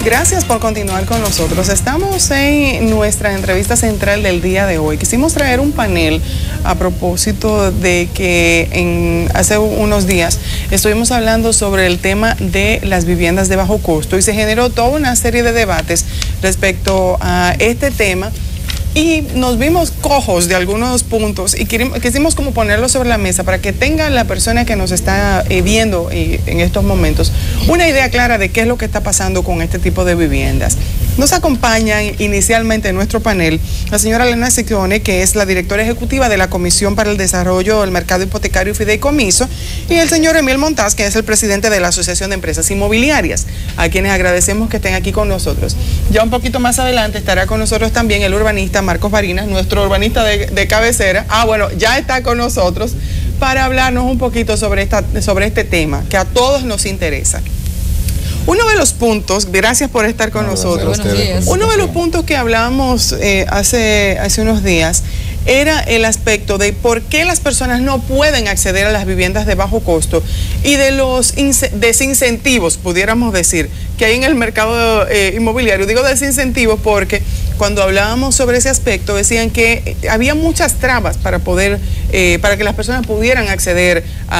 Gracias por continuar con nosotros. Estamos en nuestra entrevista central del día de hoy. Quisimos traer un panel a propósito de que hace unos días estuvimos hablando sobre el tema de las viviendas de bajo costo y se generó toda una serie de debates respecto a este tema. Y nos vimos cojos de algunos puntos y quisimos como ponerlo sobre la mesa para que tenga la persona que nos está viendo en estos momentos una idea clara de qué es lo que está pasando con este tipo de viviendas. Nos acompaña inicialmente en nuestro panel la señora Elena Ciccone, que es la directora ejecutiva de la Comisión para el Desarrollo del Mercado Hipotecario y Fideicomiso, y el señor Emil Montaz, que es el presidente de la Asociación de Empresas Inmobiliarias, a quienes agradecemos que estén aquí con nosotros. Ya un poquito más adelante estará con nosotros también el urbanista Marcos Barinas, nuestro urbanista de cabecera. Bueno, ya está con nosotros para hablarnos un poquito sobre este tema que a todos nos interesa. Uno de los puntos, gracias por estar con nosotros, uno de los puntos que hablábamos hace unos días era el aspecto de por qué las personas no pueden acceder a las viviendas de bajo costo y de los desincentivos, pudiéramos decir, que hay en el mercado inmobiliario. Digo desincentivos porque cuando hablábamos sobre ese aspecto decían que había muchas trabas para que las personas pudieran acceder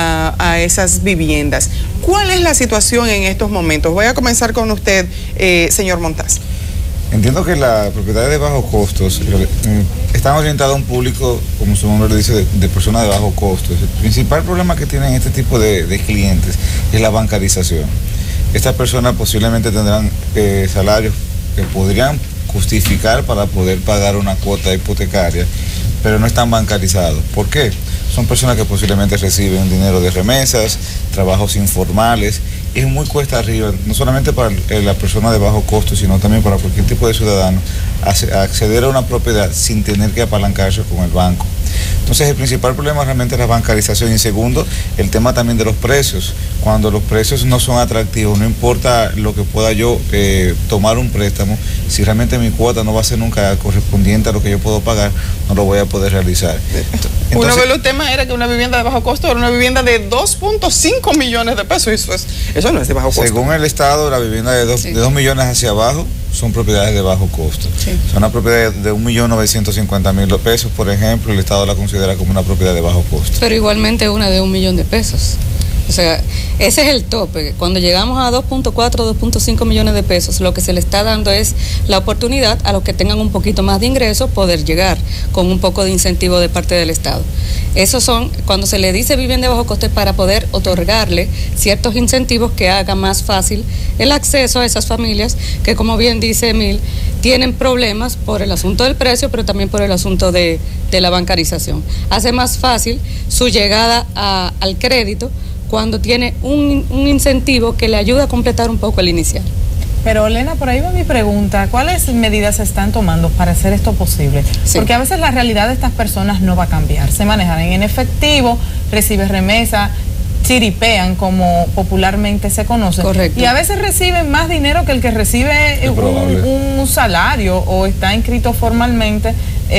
a esas viviendas. ¿Cuál es la situación en estos momentos? Voy a comenzar con usted, señor Montaz. Entiendo que las propiedades de bajos costos están orientadas a un público, como su nombre le dice, de personas de bajo costo. El principal problema que tienen este tipo de clientes es la bancarización. Estas personas posiblemente tendrán salarios que podrían justificar para poder pagar una cuota hipotecaria, pero no están bancarizados. ¿Por qué? Son personas que posiblemente reciben dinero de remesas, trabajos informales. Es muy cuesta arriba, no solamente para la persona de bajo costo, sino también para cualquier tipo de ciudadano, acceder a una propiedad sin tener que apalancarse con el banco. Entonces el principal problema realmente es la bancarización y segundo, el tema también de los precios. Cuando los precios no son atractivos, no importa lo que pueda yo tomar un préstamo, si realmente mi cuota no va a ser nunca correspondiente a lo que yo puedo pagar, no lo voy a poder realizar. Entonces, uno de los temas era que una vivienda de bajo costo era una vivienda de 2.5 millones de pesos. Eso no es de bajo costo. Según el Estado, la vivienda de 2 millones hacia abajo son propiedades de bajo costo. Sí. Son una propiedad de 1.950.000 pesos, por ejemplo, el Estado la considera como una propiedad de bajo costo. Pero igualmente una de 1 millón de pesos. O sea, ese es el tope. Cuando llegamos a 2.4, 2.5 millones de pesos, lo que se le está dando es la oportunidad a los que tengan un poquito más de ingresos poder llegar con un poco de incentivo de parte del Estado. Esos son, cuando se le dice vivienda de bajo costo, es para poder otorgarle ciertos incentivos que hagan más fácil el acceso a esas familias que, como bien dice Emil, tienen problemas por el asunto del precio, pero también por el asunto de la bancarización. Hace más fácil su llegada al crédito cuando tiene un incentivo que le ayuda a completar un poco el inicial. Pero Elena, por ahí va mi pregunta, ¿cuáles medidas se están tomando para hacer esto posible? Sí. Porque a veces la realidad de estas personas no va a cambiar, se manejan en efectivo, reciben remesa, chiripean como popularmente se conoce. Correcto. Y a veces reciben más dinero que el que recibe un salario o está inscrito formalmente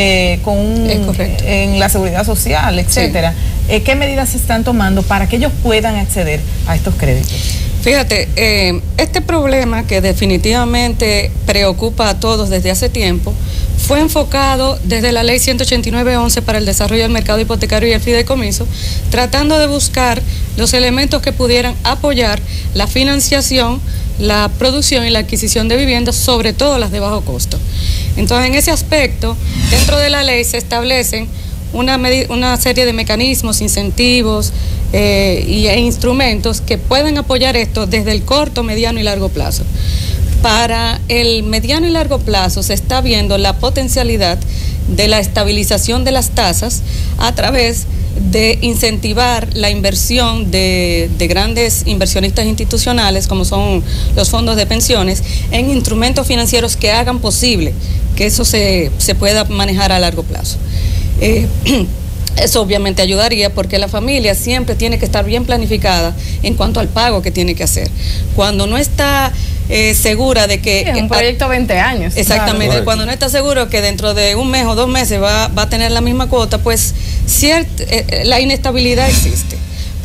en la seguridad social, etcétera. Sí. ¿Qué medidas se están tomando para que ellos puedan acceder a estos créditos? Fíjate, este problema que definitivamente preocupa a todos desde hace tiempo fue enfocado desde la ley 189-11 para el desarrollo del mercado hipotecario y el fideicomiso, tratando de buscar los elementos que pudieran apoyar la financiación, la producción y la adquisición de viviendas, sobre todo las de bajo costo. Entonces, en ese aspecto, dentro de la ley se establecen una serie de mecanismos, incentivos e instrumentos que pueden apoyar esto desde el corto, mediano y largo plazo. Para el mediano y largo plazo se está viendo la potencialidad de la estabilización de las tasas a través de incentivar la inversión de grandes inversionistas institucionales, como son los fondos de pensiones, en instrumentos financieros que hagan posible que eso se pueda manejar a largo plazo. Eso obviamente ayudaría porque la familia siempre tiene que estar bien planificada en cuanto al pago que tiene que hacer. Cuando no está segura de que... Sí, un proyecto a 20 años. Exactamente, claro. Cuando no está seguro que dentro de un mes o 2 meses va a tener la misma cuota, pues la inestabilidad existe.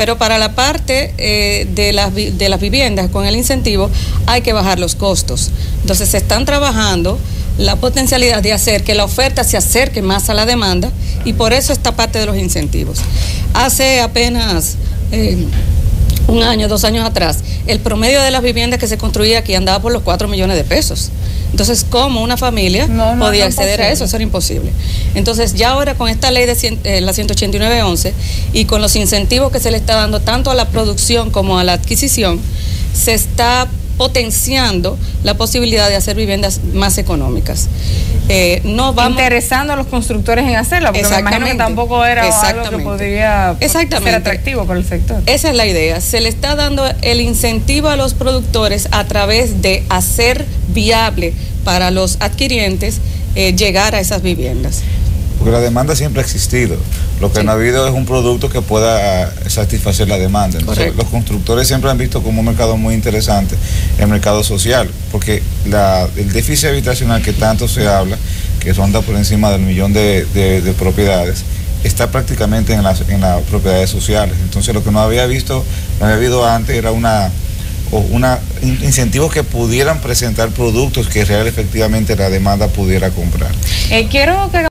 Pero para la parte de las viviendas con el incentivo hay que bajar los costos. Entonces se están trabajando la potencialidad de hacer que la oferta se acerque más a la demanda y por eso esta parte de los incentivos. Hace apenas 1 año, 2 años atrás, el promedio de las viviendas que se construía aquí andaba por los 4 millones de pesos. Entonces, ¿cómo una familia podía acceder a eso? Eso era imposible. Entonces, ya ahora con esta ley de la 189.11 y con los incentivos que se le está dando tanto a la producción como a la adquisición, se está potenciando la posibilidad de hacer viviendas más económicas. Interesando a los constructores en hacerla, porque me imagino que tampoco era algo que podría ser atractivo para el sector. Esa es la idea. Se le está dando el incentivo a los productores a través de hacer viable para los adquirientes llegar a esas viviendas. Porque la demanda siempre ha existido. Lo que no ha habido es un producto que pueda satisfacer la demanda. Entonces, los constructores siempre han visto como un mercado muy interesante el mercado social, porque el déficit habitacional que tanto se habla, que ronda por encima del 1 millón de propiedades, está prácticamente en las propiedades sociales. Entonces, lo que no había habido antes era incentivos que pudieran presentar productos que efectivamente la demanda pudiera comprar. Quiero que